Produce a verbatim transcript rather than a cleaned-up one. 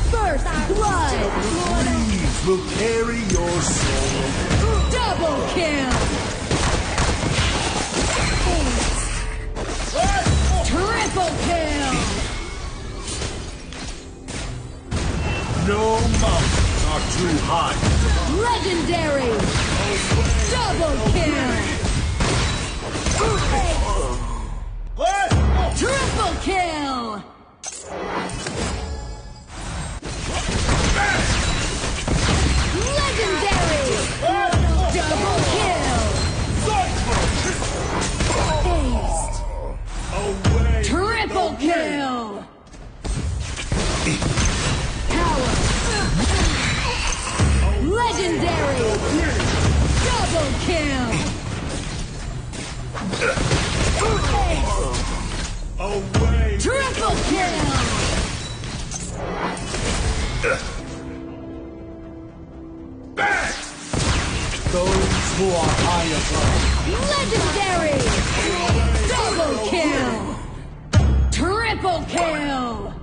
First blood! Dreams will carry your soul. Double kill! Triple kill! No mountains are too high. Legendary! Double kill! Triple kill! Legendary! Double kill! Aced! Away. Triple kill! Power! Legendary! Double kill! Aced! Away. Triple kill! Back. Those who are high above. Legendary! Double kill! Triple kill!